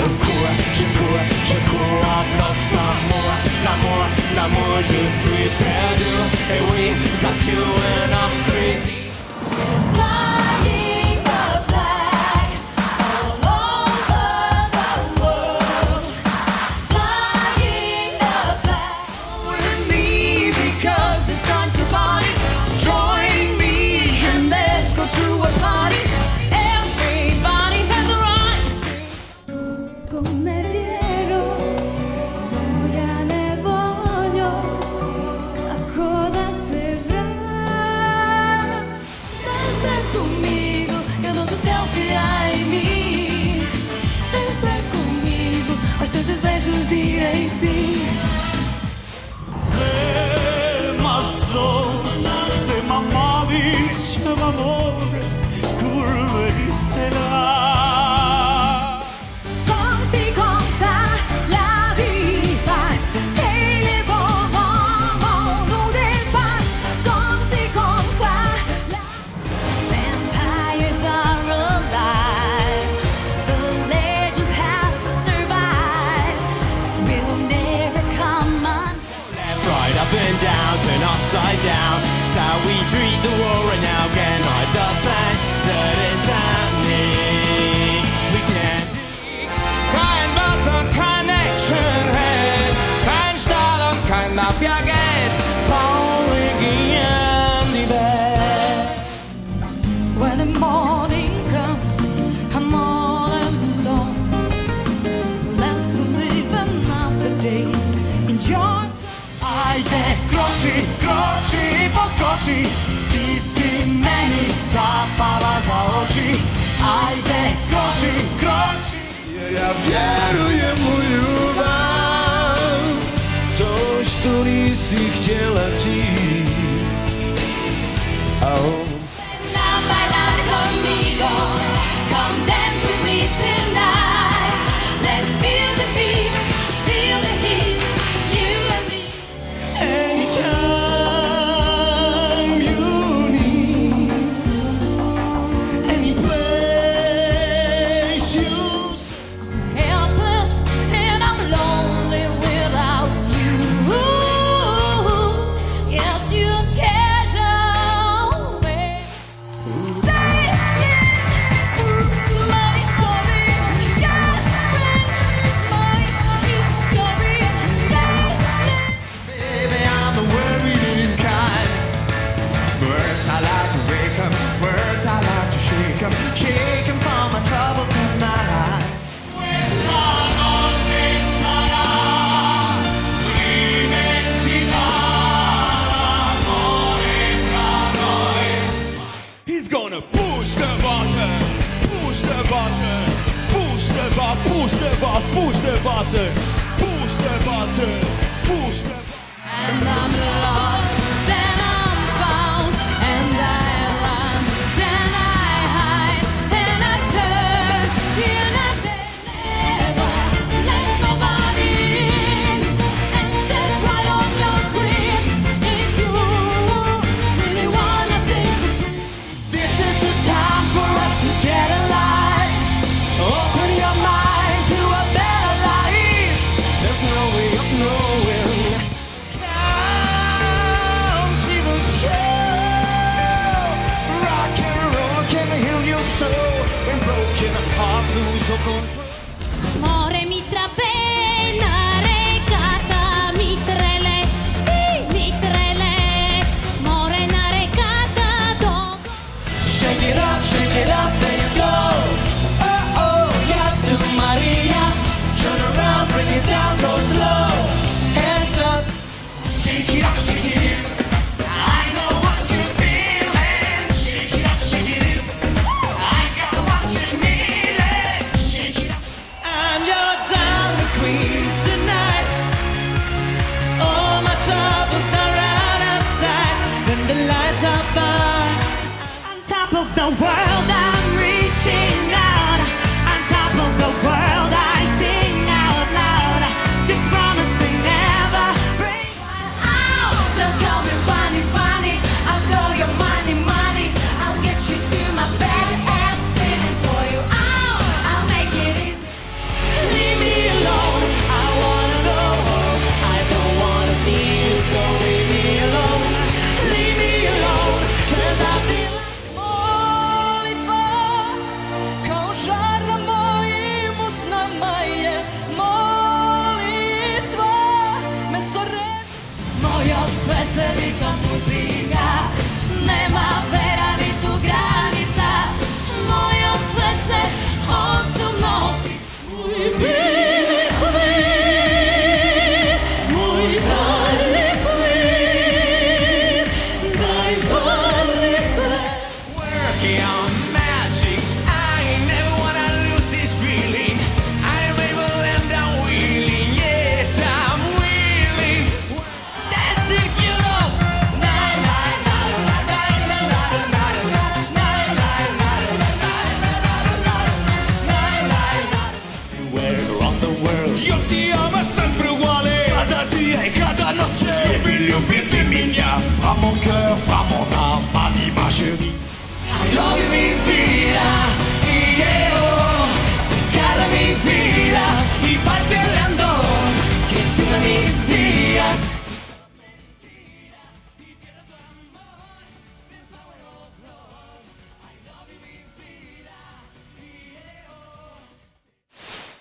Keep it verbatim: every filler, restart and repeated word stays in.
cours, je cours, je cours en place l'amour, l'amour, l'amour, je suis perdu. Et oui, that's you and I'm crazy. Up and down, turn upside down. It's how we treat the war, and now can hide the fact that it's happening. We can't do kein Wasser, kein Actionhead, kein Stahl und kein Mafia-Geld. Falling in the bed. When the morning comes, I'm all alone, left to live another day. Enjoy. Ajde, kroči, kroči, poskoči, ti si meni zapala za oči. Ajde, kroči, kroči. Jer ja vjerujem u ljubav, to što nisi htjela ti. A on Now bailar conmigo, come dance with me tonight. Let's feel the beat, feel the heat, you and me. Anytime you need, any place you. I'm helpless and I'm lonely without you. Yes, you casual me. Say it, my sorry, shattered my history. Say it. Baby, I'm a worrying kind. Words I like to wake up, words I like to shake 'em, shake 'em from my troubles in my life. He's gonna push the button, push the button, push the button, push the button, push the button, push the button, push the button. And I'm lost, then I'm found, and I run, then I hide, then I turn, and I never let nobody in, and step right on your dream. If you really wanna take the swing, this is the time for us to get alive. Open your mind to a better life. There's no way of knowing. world. Io ti amo sempre uguale, cada dia e cada noche. Lubi, lubi, féminia, à mon cœur, à mon âme, anima chérie. I love you, mi vida, y quiero